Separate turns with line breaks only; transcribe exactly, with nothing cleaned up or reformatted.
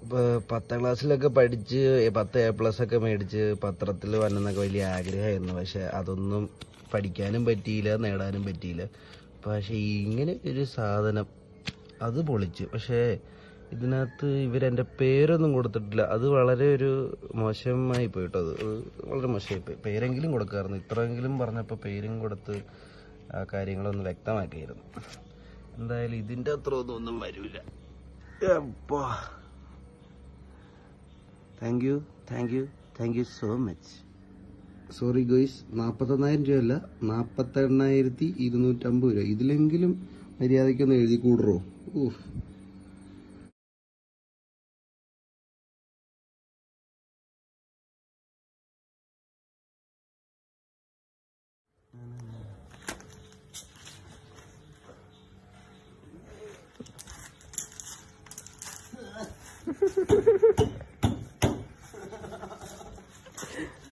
ഇപ്പൊ പത്താം ക്ലാസ്സിലൊക്കെ പഠിച്ച് പത്ത് എ പ്ലസ് ഒക്കെ മേടിച്ച് പത്രത്തിൽ വരണമെന്നൊക്കെ വലിയ ആഗ്രഹമായിരുന്നു. പക്ഷെ അതൊന്നും പഠിക്കാനും പറ്റിയില്ല, നേടാനും പറ്റിയില്ല. പക്ഷെ ഇങ്ങനെ ഒരു സാധനം അത് പൊളിച്ച്. പക്ഷേ ഇതിനകത്ത് ഇവരെൻ്റെ പേരൊന്നും കൊടുത്തിട്ടില്ല. അത് വളരെ ഒരു മോശമായി പോയിട്ടോ. അത് വളരെ മോശമായിപ്പോയി. പേരെങ്കിലും കൊടുക്കാമായിരുന്നു. ഇത്രയെങ്കിലും പറഞ്ഞപ്പോൾ പേരും കൊടുത്ത് ആ കാര്യങ്ങളൊന്ന് വ്യക്തമാക്കിയിരുന്നു. എന്തായാലും ഇതിൻ്റെ അത്ര ഒന്നും ഒന്നും വരില്ല. അപ്പോ thank you thank you thank you so much. Sorry guys, നാൽപ്പത്തൊന്നായിരം രൂപയല്ല, നാൽപ്പത്തി എണ്ണായിരത്തി ഇരുന്നൂറ്റമ്പത് രൂപ. ഇതിലെങ്കിലും മര്യാദയ്ക്കൊന്ന് എഴുതി കൂടറോ. ഊഹ്.